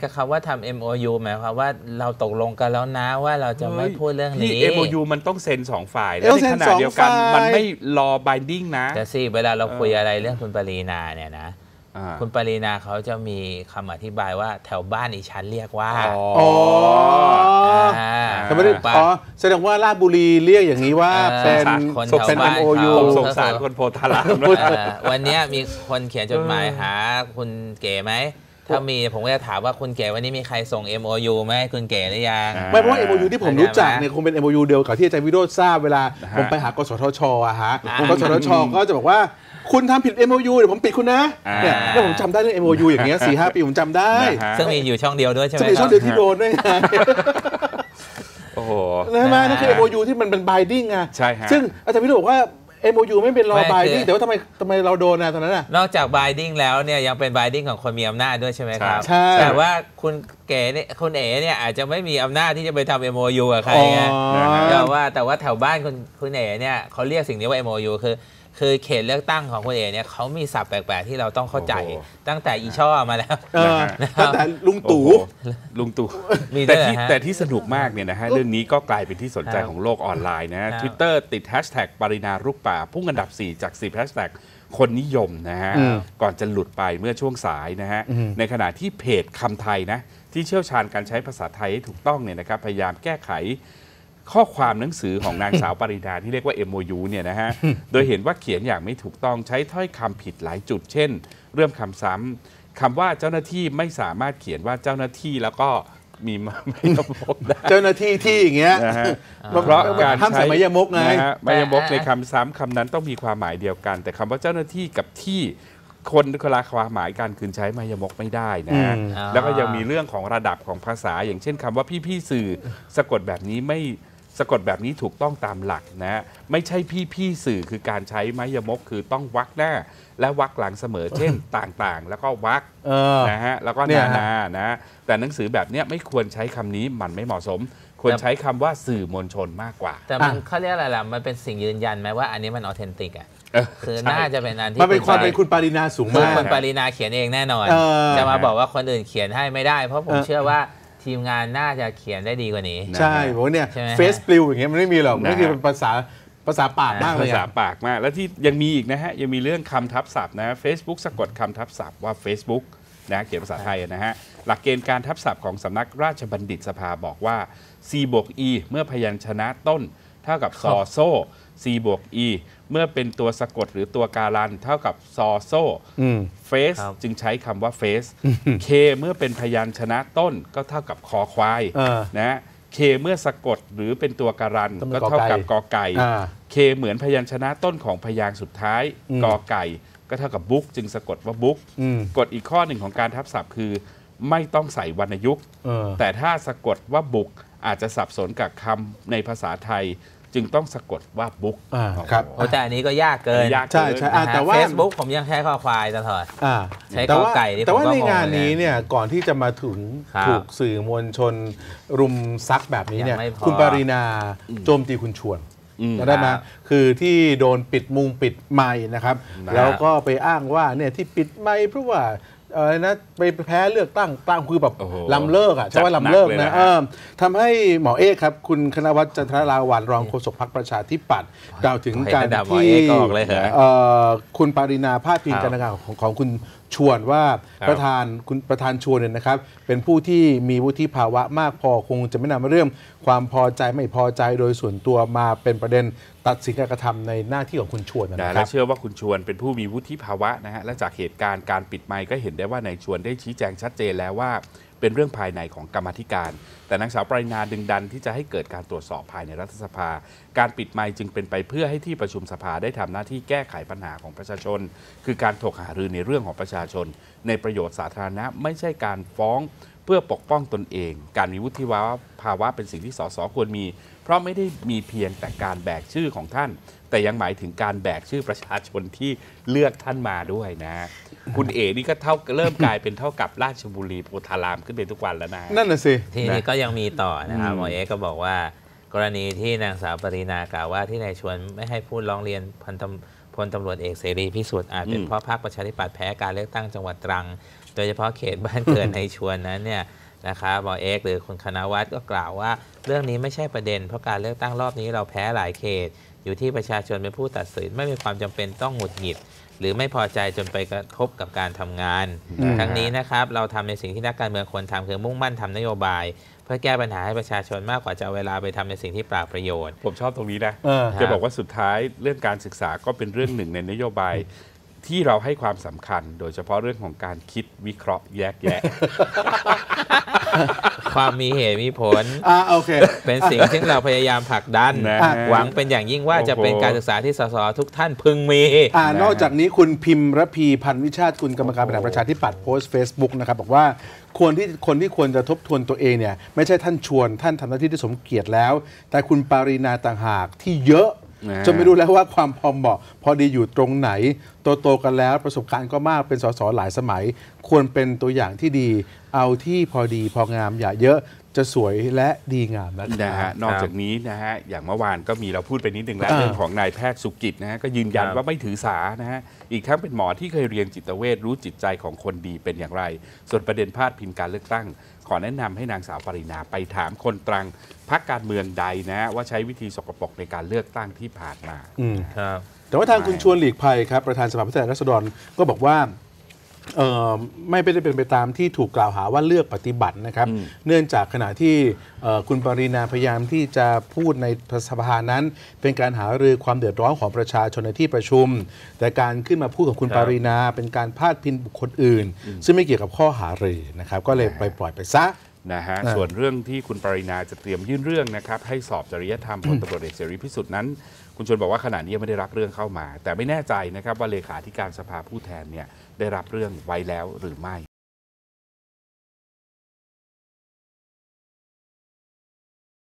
กับคำว่าทำ MOU หมายความว่าเราตกลงกันแล้วนะว่าเราจะไม่พูดเรื่องนี้ MOU มันต้องเซ็น2 ฝ่ายแล้วในขณะเดียวกันมันไม่รอ binding นะแต่สิเวลาเราคุยอะไรเรื่องคุณปรีนาเนี่ยนะคุณปรีนาเขาจะมีคำอธิบายว่าแถวบ้านอีฉันเรียกว่าแสดงว่าราชบุรีเรียกอย่างนี้ว่าเป็นคนแถวบ้าน MOU สงสารคนโพธารามวันนี้มีคนเขียนจดหมายหาคุณเก๋ไหมถ้ามีผมก็จะถามว่าคุณเก๋วันนี้มีใครส่ง MOU ไหมคุณเก๋หรือยังไม่เพราะว่า MOU ที่ผมรู้จักเนี่ยคงเป็น MOU เดียวกับที่อาจารย์วิโรจน์ทราบเวลาผมไปหากสทชอะฮะกสทชก็จะบอกว่าคุณทำผิด MOU เดี๋ยวผมปิดคุณนะเนี่ยแล้วผมจำได้เรื่อง MOU อย่างเงี้ย 4-5 ปีผมจำได้ซึ่งมีอยู่ช่องเดียวด้วยใช่ไหมช่องเดียวที่โดนด้วยไงโอ้โหใช่ไหมนั่นคือ MOU ที่มันเป็น binding ไงใช่ฮะซึ่งอาจารย์วิโรจน์บอกว่า MOU ไม่เป็น law binding แต่ว่าทำไมเราโดนนะตอนนั้นน่ะนอกจาก binding แล้วเนี่ยยังเป็น binding ของคนมีอำนาจด้วยใช่ไหมครับใช่แต่ว่าคุณเก๋เนี่ยคุณเอ๋เนี่ยอาจจะไม่มีอำนาจที่จะไปทำ MOU กับใครไงแต่ว่าแถวบ้านคุณเอ๋เนี่ยเขาเรียกสิ่งนี้ว่า MOU คือเขตเลือกตั้งของคุณเอ๋เนี่ยเขามีศัพท์แปลกๆที่เราต้องเข้าใจตั้งแต่อีช่อมาแล้วตั้งแต่ลุงตู่แต่ที่สนุกมากเนี่ยนะฮะเรื่องนี้ก็กลายเป็นที่สนใจของโลกออนไลน์นะ Twitter ติดแฮชแท็กปรินารุกป่าพุ่งอันดับ4จาก10แฮชแท็กคนนิยมนะฮะก่อนจะหลุดไปเมื่อช่วงสายนะฮะในขณะที่เพจคำไทยนะที่เชี่ยวชาญการใช้ภาษาไทยให้ถูกต้องเนี่ยนะครับพยายามแก้ไขข้อความหนังสือของนางสาวปรินาที่เรียกว่า MOU เนี่ยนะฮะ โดยเห็นว่าเขียนอย่างไม่ถูกต้องใช้ถ้อยคำผิดหลายจุดเช่นเริ่มคำซ้ำคำว่าเจ้าหน้าที่ไม่สามารถเขียนว่าเจ้าหน้าที่แล้วก็มีไม่ยมกเจ้าหน้าที่อย่างเงี้ยนะฮะเพราะการใช้ไม่ยมกไงไม่ยมกในคำซ้ำคำนั้นต้องมีความหมายเดียวกันแต่คำว่าเจ้าหน้าที่กับที่คนคนละความหมายการคืนใช้มายมกไม่ได้นะแล้วก็ยังมีเรื่องของระดับของภาษาอย่างเช่นคำว่าพี่สื่อสะกดแบบนี้ไม่สะกดแบบนี้ถูกต้องตามหลักนะไม่ใช่พี่สื่อคือการใช้ไม้ยมกคือต้องวรรคหน้าและวรรคหลังเสมอเช่นต่างๆแล้วก็วรรคนะฮะแล้วก็นานะแต่หนังสือแบบนี้ไม่ควรใช้คำนี้มันไม่เหมาะสมควรใช้คำว่าสื่อมวลชนมากกว่าแต่มันเขาเรียกอะไรล่ะมันเป็นสิ่งยืนยันไหมว่าอันนี้มันออเทนติกอ่ะคือน่าจะเป็นอันที่มันเป็นความเป็นคุณปรินาสูงมากคุณปรินาเขียนเองแน่นอนจะมาบอกว่าคนอื่นเขียนให้ไม่ได้เพราะผมเชื่อว่าทีมงานน่าจะเขียนได้ดีกว่านี้ใช่ผมเนี่ยเฟซปลิวอย่างเงี้ยมันไม่มีหรอกนี่คือเป็นภาษาปากมากเลยภาษาปากมากแล้วที่ยังมีอีกนะฮะยังมีเรื่องคำทับศัพท์นะ Facebook สะกดคำทับศัพท์ว่า Facebook นะเขียนภาษาไทยนะฮะหลักเกณฑ์การทับศัพท์ของสำนักราชบัณฑิตสภาบอกว่า C บวก E เมื่อพยัญชนะต้นเท่ากับซอโซ่ C บวก E เมื่อเป็นตัวสะกดหรือตัวการันเท่ากับซอโซ่เฟสจึงใช้คำว่าเฟสเคเมื่อเป็นพยัญชนะต้นก็เท่ากับคอควายนะเคเมื่อสะกดหรือเป็นตัวการันก็เท่ากับกอไก่เคเหมือนพยัญชนะต้นของพยางค์สุดท้ายกอไก่ก็เท่ากับบุ๊กจึงสะกดว่าบุ๊กกฎอีกข้อหนึ่งของการทับศัพท์คือไม่ต้องใส่วรรณยุกต์แต่ถ้าสะกดว่าบุกอาจจะสับสนกับคำในภาษาไทยจึงต้องสะกดว่าบุ๊กครับแต่อันนี้ก็ยากเกินใช่แต่ว่า Facebook ผมยังใช้ข้อควายตลอดใช้ข้อไก่แต่ว่าในงานนี้เนี่ยก่อนที่จะมาถึงถูกสื่อมวลชนรุมซักแบบนี้เนี่ยคุณปรินาโจมตีคุณชวนได้ไหมคือที่โดนปิดมุงปิดไมค์นะครับแล้วก็ไปอ้างว่าเนี่ยที่ปิดไมค์เพราะว่านะไปแพ้เลือกตั้งคือแบบล้ำเลิกอ่ะใช่ว่าล้ำเลิกนะทำให้หมอเอกครับคุณคณวัฒน์จันทรลาวันรองโฆษกพรรคประชาธิปัตย์กล่าวถึงการที่คุณปรินาพาดพิงการทำงานของคุณชวนว่าประธานชวนเนี่ยนะครับเป็นผู้ที่มีวุฒิภาวะมากพอคงจะไม่นำเรื่องความพอใจไม่พอใจโดยส่วนตัวมาเป็นประเด็นตัดสินการกระทำในหน้าที่ของคุณชวนนะครับและเชื่อว่าคุณชวนเป็นผู้มีวุฒิภาวะนะฮะและจากเหตุการณ์การปิดไมค์ก็เห็นได้ว่านายชวนได้ชี้แจงชัดเจนแล้วว่าเป็นเรื่องภายในของกรรมาธิการแต่นางสาวปรินาดึงดันที่จะให้เกิดการตรวจสอบภายในรัฐสภาการปิดไมค์จึงเป็นไปเพื่อให้ที่ประชุมสภาได้ทำหน้าที่แก้ไขปัญหาของประชาชนคือการถกหารือในเรื่องของประชาชนในประโยชน์สาธารณะไม่ใช่การฟ้องเพื่อปกป้องตนเองการมีวุฒิภาวะเป็นสิ่งที่สสควรมีเพราะไม่ได้มีเพียงแต่การแบกชื่อของท่านแต่ยังหมายถึงการแบกชื่อประชาชนที่เลือกท่านมาด้วยนะคุณเอ๋นี่ก็เริ่มกลายเป็นเท่ากับราชบุรีโพธารามขึ้นเป็นทุกวันแล้วนะนั่นน่ะสิทีนี้ก็ยังมีต่อนะครับหมอเอ๋ก็บอกว่ากรณีที่นางสาวปรินากล่าวว่าที่นายชวนไม่ให้พูดร้องเรียนพลตำรวจเอกเสรีพิสุทธิ์อาจเป็นเพราะพรรคประชาธิปัตย์แพ้การเลือกตั้งจังหวัดตรังโดยเฉพาะเขตบ้านเกิดในชวนนั้นเนี่ยนะครับหมอเอกหรือคุณคณวัฒน์ก็กล่าวว่าเรื่องนี้ไม่ใช่ประเด็นเพราะการเลือกตั้งรอบนี้เราแพ้หลายเขตอยู่ที่ประชาชนเป็นผู้ตัดสินไม่มีความจำเป็นต้องหงุดหงิดหรือไม่พอใจจนไปกระทบกับการทำงานทั้งนี้นะครับเราทำในสิ่งที่นักการเมืองควรทำคือมุ่งมั่นทำนโยบายเพื่อแก้ปัญหาให้ประชาชนมากกว่าจะเอาเวลาไปทำในสิ่งที่เปล่าประโยชน์ผมชอบตรงนี้นะจะบอกว่าสุดท้ายเรื่องการศึกษาก็เป็นเรื่องหนึ่งในนโยบายที่เราให้ความสำคัญโดยเฉพาะเรื่องของการคิดวิเคราะห์แยกแยะความมีเหตุมีผลโอเคเป็นสิ่งที่เราพยายามผลักดัน หวังเป็นอย่างยิ่งว่าจะเป็นการศึกษาที่สสทุกท่านพึงมีนอกจากนี้คุณพิมพ์ระพีพันธ์วิชาติกุลกรรมการบริหารประชาธิปัตย์โพสต์ Facebook นะครับบอกว่าคนที่ควรจะทบทวนตัวเองเนี่ยไม่ใช่ท่านชวนท่านทำหน้าที่ที่สมเกียรติแล้วแต่คุณปารีนาต่างหากที่เยอะจนไม่รู้แล้วว่าความพอเหมาะพอดีอยู่ตรงไหนโตกันแล้วประสบการณ์ก็มากเป็นสสหลายสมัยควรเป็นตัวอย่างที่ดีเอาที่พอดีพองามอย่าเยอะจะสวยและดีงามนะฮะนอกจากนี้นะฮะอย่างเมื่อวานก็มีเราพูดไปนิดนึงแล้วเรื่องของนายแพทย์สุกิจนะฮะก็ยืนยันว่าไม่ถือสานะฮะอีกทั้งเป็นหมอที่เคยเรียนจิตเวชรู้จิตใจของคนดีเป็นอย่างไรส่วนประเด็นพาดพิงการเลือกตั้งขอแนะนำให้นางสาวปรินาไปถามคนตรังพรรคการเมืองใดนะว่าใช้วิธีสกปรกในการเลือกตั้งที่ผ่านมาครับแต่ว่าทางคุณชวนหลีกภัยครับประธานสภาผู้แทนราษฎรก็บอกว่าไม่ได้เป็นไปตามที่ถูกกล่าวหาว่าเลือกปฏิบัตินะครับเนื่องจากขณะที่คุณปรินาพยายามที่จะพูดในสภานั้นเป็นการหารือความเดือดร้อนของประชาชนในที่ประชุมแต่การขึ้นมาพูดกับคุณปรินาเป็นการพาดพิงบุคคลอื่นซึ่งไม่เกี่ยวกับข้อหารือนะครับก็เลยปล่อยไปซะนะฮะส่วนเรื่องที่คุณปรินาจะเตรียมยื่นเรื่องนะครับให้สอบจริยธรรมพลตำรวจเอกเสรีพิสุทธิ์นั้นคุณชวนบอกว่าขณะนี้ยังไม่ได้รับเรื่องเข้ามาแต่ไม่แน่ใจนะครับว่าเลขาธิการสภาผู้แทนเนี่ยได้รับเรื่องไว้แล้วหรือไม่